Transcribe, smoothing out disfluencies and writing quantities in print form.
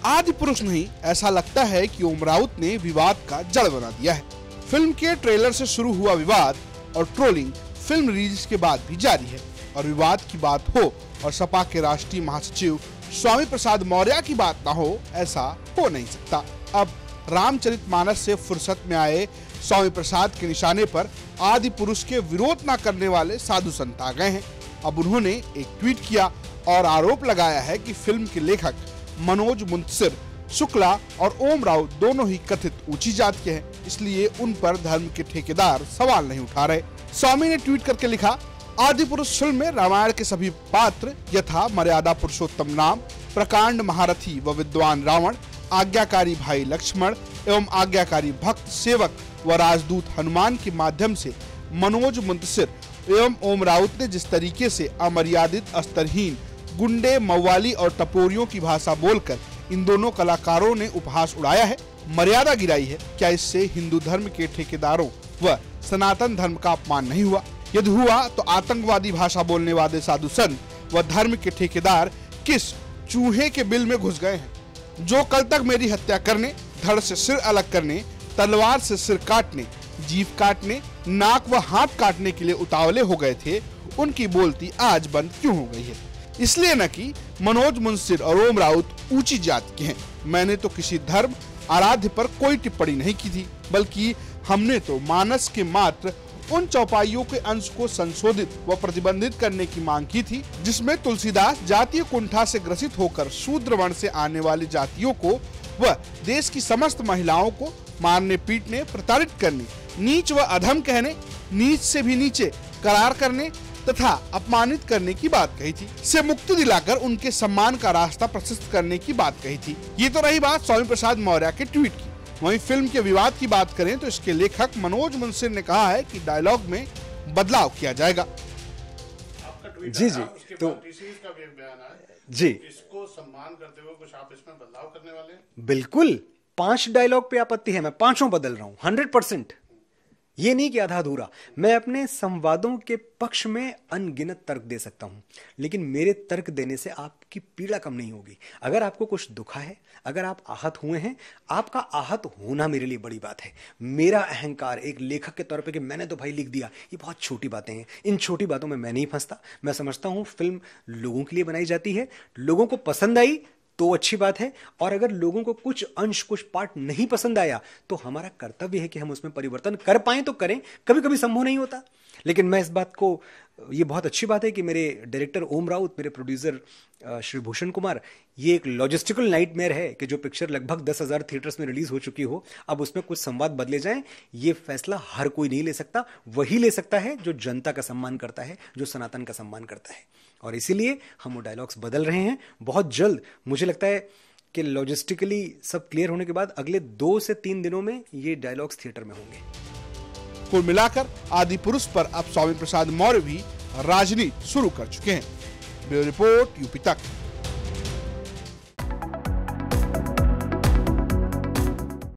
आदि पुरुष नहीं, ऐसा लगता है कि ओम राउत ने विवाद का जड़ बना दिया है। फिल्म के ट्रेलर से शुरू हुआ विवाद और ट्रोलिंग फिल्म रिलीज के बाद भी जारी है और विवाद की बात हो और सपा के राष्ट्रीय महासचिव स्वामी प्रसाद मौर्य की बात ना हो, ऐसा हो नहीं सकता। अब रामचरितमानस से फुर्सत में आए स्वामी प्रसाद के निशाने पर आदि पुरुष के विरोध न करने वाले साधु संत आ गए हैं। अब उन्होंने एक ट्वीट किया और आरोप लगाया है कि फिल्म के लेखक मनोज मुंतसिर शुक्ला और ओम राउत दोनों ही कथित ऊंची जात के हैं, इसलिए उन पर धर्म के ठेकेदार सवाल नहीं उठा रहे। स्वामी ने ट्वीट करके लिखा, आदि पुरुष फिल्म में रामायण के सभी पात्र यथा मर्यादा पुरुषोत्तम राम, प्रकांड महारथी व विद्वान रावण, आज्ञाकारी भाई लक्ष्मण एवं आज्ञाकारी भक्त सेवक व राजदूत हनुमान के माध्यम से मनोज मुंतसिर एवं ओम राउत ने जिस तरीके से अमर्यादित, अस्तरहीन, गुंडे, मव्वाली और टपोरियों की भाषा बोलकर इन दोनों कलाकारों ने उपहास उड़ाया है, मर्यादा गिराई है, क्या इससे हिंदू धर्म के ठेकेदारों व सनातन धर्म का अपमान नहीं हुआ? यदि हुआ तो आतंकवादी भाषा बोलने वाले साधु संत व धर्म के ठेकेदार किस चूहे के बिल में घुस गए हैं? जो कल तक मेरी हत्या करने, धड़ से सिर अलग करने, तलवार से सिर काटने, जीभ काटने, नाक व हाथ काटने के लिए उतावले हो गए थे, उनकी बोलती आज बंद क्यों हो गई है? इसलिए न कि मनोज मुंतसिर और ओम राउत ऊंची जात के हैं। मैंने तो किसी धर्म आराध्य पर कोई टिप्पणी नहीं की थी, बल्कि हमने तो मानस के मात्र उन चौपाइयों के अंश को संशोधित व प्रतिबंधित करने की मांग की थी, जिसमें तुलसीदास जातीय कुंठा से ग्रसित होकर शूद्र वर्ण से आने वाली जातियों को व देश की समस्त महिलाओं को मारने, पीटने, प्रताड़ित करने, नीच व अधम कहने, नीच से भी नीचे करार करने तथा अपमानित करने की बात कही थी, से मुक्ति दिलाकर उनके सम्मान का रास्ता प्रशस्त करने की बात कही थी। ये तो रही बात स्वामी प्रसाद मौर्य के ट्वीट की। वहीं फिल्म के विवाद की बात करें तो इसके लेखक मनोज मुंतसिर ने कहा है कि डायलॉग में बदलाव किया जाएगा। जी तो का भी एक बयान है जी, इसको सम्मान करते हुए कुछ आप इसमें बदलाव करने वाले हैं? बिल्कुल 5 डायलॉग पे आपत्ति है, मैं 5 बदल रहा हूं 100%। ये नहीं कि आधा अधूरा। मैं अपने संवादों के पक्ष में अनगिनत तर्क दे सकता हूं, लेकिन मेरे तर्क देने से आपकी पीड़ा कम नहीं होगी। अगर आपको कुछ दुखा है, अगर आप आहत हुए हैं, आपका आहत होना मेरे लिए बड़ी बात है। मेरा अहंकार एक लेखक के तौर पे कि मैंने तो भाई लिख दिया, ये बहुत छोटी बातें हैं। इन छोटी बातों में मैं नहीं फंसता। मैं समझता हूं फिल्म लोगों के लिए बनाई जाती है, लोगों को पसंद आई तो अच्छी बात है, और अगर लोगों को कुछ अंश, कुछ पार्ट नहीं पसंद आया तो हमारा कर्तव्य है कि हम उसमें परिवर्तन कर पाएं तो करें। कभी कभी संभव नहीं होता, लेकिन मैं इस बात को, ये बहुत अच्छी बात है कि मेरे डायरेक्टर ओम राउत, मेरे प्रोड्यूसर श्री भूषण कुमार, ये एक लॉजिस्टिकल नाइटमेयर है कि जो पिक्चर लगभग 10,000 थिएटर्स में रिलीज हो चुकी हो, अब उसमें कुछ संवाद बदले जाएं। ये फैसला हर कोई नहीं ले सकता, वही ले सकता है जो जनता का सम्मान करता है, जो सनातन का सम्मान करता है। और इसीलिए हम वो डायलॉग्स बदल रहे हैं बहुत जल्द। मुझे लगता है कि लॉजिस्टिकली सब क्लियर होने के बाद अगले 2 से 3 दिनों में ये डायलॉग्स थिएटर में होंगे। कुल मिलाकर आदि पुरुष पर अब स्वामी प्रसाद मौर्य भी राजनीति शुरू कर चुके हैं। ब्यूरो रिपोर्ट, यूपी तक।